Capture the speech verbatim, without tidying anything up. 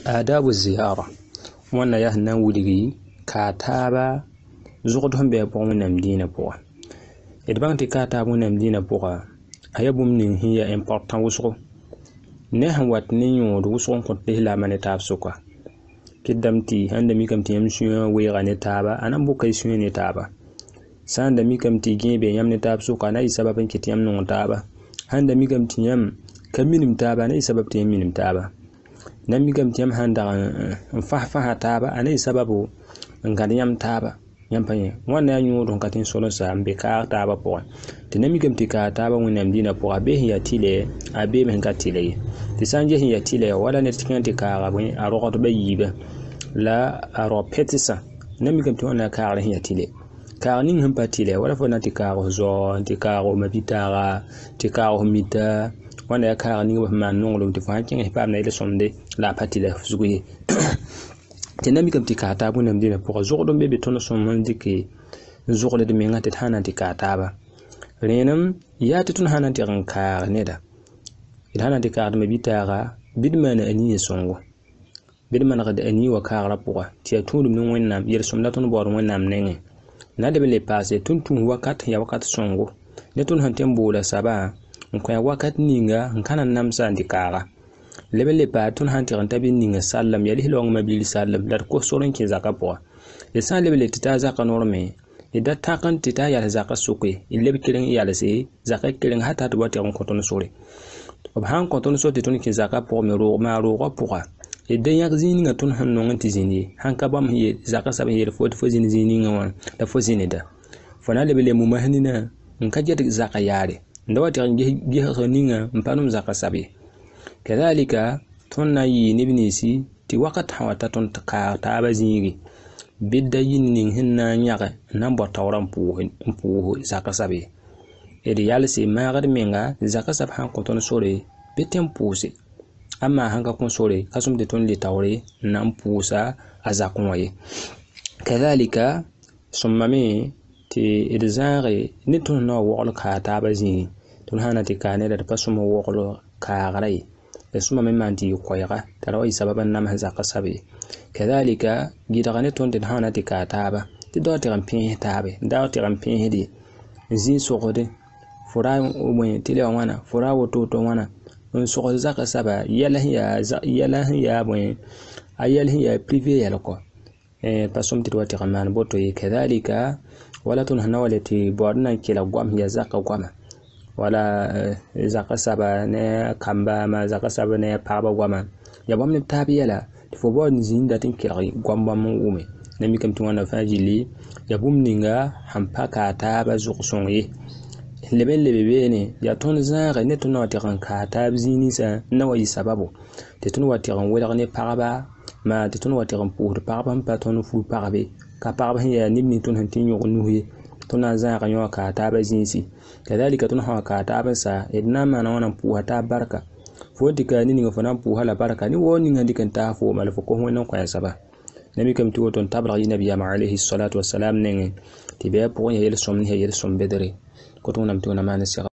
آداب الزيارة وانا يهنا ولغي كاتابا زغدهم بيبون نمدين بوا إدبان تي كاتابو نمدين بوا أيبو من هي important وسغو نهن وات نيو وسغو كنته لا من تاب سوكا كدامتي هندمي كمتي يمشيو ويغا نتابا أنا بوكا يسيو نتابا ساندمي كمتي جيبي يم نتاب سوكا ناي سبب كتي يم نتابا هندمي كمتي يم كمينم تابا ناي سبب تي يمينم تابا نمي كم تيم هاندا فح فح تابا أنا سببه إن يم تابا يم بني وانا ينور هون كاتين سولوسا بكار تابا بوا تنمي كم تكا تابا ونام دينا بوا به هي تيلي أبي من كاتيلي تسانجه هي تيلي ولا نتكلم تكا بني أروقات بيجيبه لا أرو بيتسا نمي كم توانا كار هي تيلي كارنين هم باتيلي ولا فنا تكا زون تكا مبيتارا تكا ميتا wanda ya kara ni ma nongolo ti fankin hipam na ile sonde la pati la zuguye tenami kam ti kata bu nam dina pour zogdo bebe tono son man dike zogdo de menga tet hanan ti kata ba renam ya tun hanan ti ran kar neda ida hanan ti kar me bitara bidmana ani songo bidmana qad ani wa kara pour ti atun dum non wonnam yer somda ton bor wonnam nenge na de le passer tun tun wakat ya wakat songo ne tun han tembo la saba nkwa wakat ninga nkana namsa ndikara lebele pa tun hanti ranta bin ninga sallam yali hilong mabil sallam dar ko soron ki zaka po e san lebele tita zaka norme e da takan tita ya zaka suke e lebe kiren ya se zaka kiren hata to wati on koton sore ob han koton so tun ki zaka po me ro ma ro ko po e de yak zini nga tun han non ti zini han ka bam ye zaka sabe ye fo fo zini zini nga da fo zini da fona lebele mu mahnina nka jet zaka yare ndawati giha khaninga mpanum zaka sabi kadhalika tonna yi nibnisi ti wakat hawata ton ka taaba zingi bidda yinning hinna nyaga nambo tawran puhin puhu zaka sabi edi yalsi magad menga zaka sab han ko ton sore betem puse amma hanga kon sore kasum de ton li tawre nam pusa azakon waye kadhalika summami ti idzare nitun no wol ka taaba zingi tun hana ti kane da pasuma wolo kaarai da suma memanti koyga tarawai sababan nam haza qasabi kadhalika gidagane ton tin hana ti kataba ti do ti rampin tabe da ti rampin hedi zin sogode fura umwe ti le wana fura woto to wana on sogo zaka saba yala ya yala ya bwe ayal ya privé ya loko eh pasum ti wati raman boto yi kadhalika wala tun hana walati bodna kila gwam ya zaka gwama wala zaka saba ne kamba ma zaka saba ne paba gwama ya bamne tabiyala fo bod zinda tin kiri gwamba mun ume ne mi kam tuna fajili ya bumninga hampaka taba zuqsongi lebe lebe bene ya ton zare ne tuna tiran ka tab zinisa na wayi sababu te tun watiran wala ne paraba ma te tun watiran pour paraba pa ton fu parabe ka paraba ya nimni tun hantin yo nuhi tuna zaka yo ka taba zinsi kadhalika tun hawa ka taba sa idna ma na wana puha ta barka fodi ka ni ngofana puha la barka ni woni ngandi kan ta fo mal fo ko hono ko saba nabi kam tu ton tabra yi nabiya ma alayhi salatu wassalam ne tibe po yel somni yel som bedere ko to nam tu na man